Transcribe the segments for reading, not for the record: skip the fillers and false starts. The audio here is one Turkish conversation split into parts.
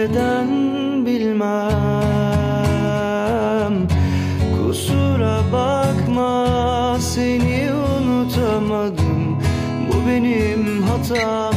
neden bilmem. Kusura bakma, seni unutamadım, bu benim hatam.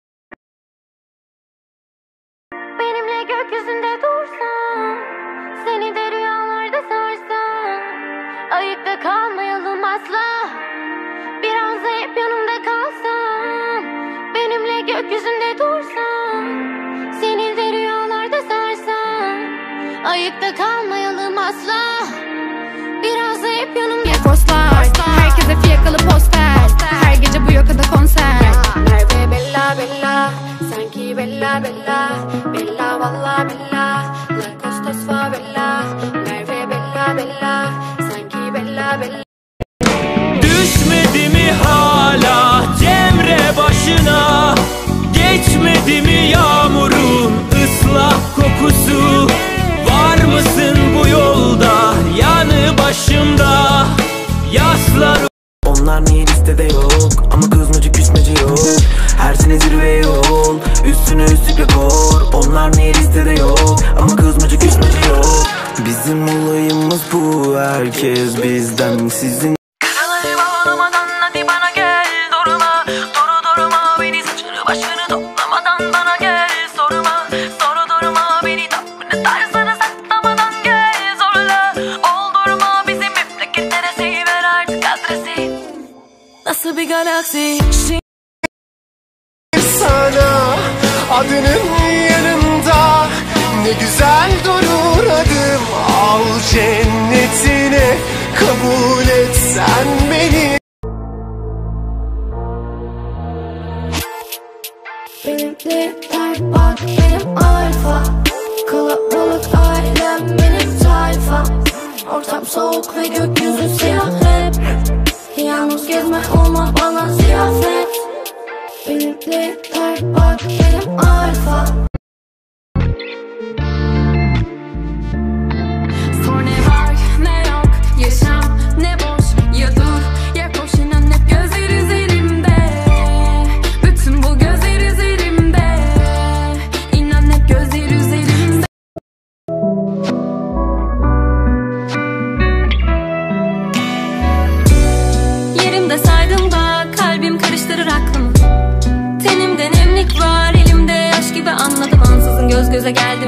Benimle gökyüzünde dursan, seni de rüyalarda sarsan, ayıkta kalmayalım asla, biraz da hep yanımda kalsan. Benimle gökyüzünde dursan, seni de rüyalarda sarsan, ayıkta kalmayalım asla, biraz da hep yanımda. Postlar, herkese fiyakalı poster, her gece bu yakada konser. Merve bella bella, sanki bella bella, bella valla bella, la costas favela. Merve bella bella, sanki bella bella. Düşmedi mi hala Cemre başına? Geçmedi mi yağmurun ıslak kokusu? Var mısın bu yolda, yanı başımda yaslar? Onlar niye listede yok, ama kızmacı küsmeci yok. Her sene zirve yol, üstüne üstlük rekor. Onlar niye listede yok, ama kızmacı küsmeci yok. Bizim olayımız bu, herkes bizden. Sizin Karaları bağlamadan hadi bana gel, durma, durma beni, saçını başını toplamadan bana gel, sorma, durma beni, tavrını tarzını saklamadan gel, zorla, oldurma bizi, memleketlere seyiver artık adresi. Nasıl bir galaksi? Sana adının yanında ne güzel durur adım. Al cennetine, kabul et sen beni. Benimkiler bak benim alfa, kalabalık ailem benim tayfa. Ortam soğuk ve gökyüzü siyah hep, yalnız gezme olma bana ziyafet. Benimkiler bak benim alfa. Sor ne var ne yok, yaşam ne boş, ya dur ya koş, inan hep gözler üzerimde. Bütün bu gözler üzerimde, inan hep gözler üzerimde. Yerimde saydım da kalbim karıştırır aklımı. Tenimde nemlik var, elimde yaş gibi anladım ansızın, göz göze geldim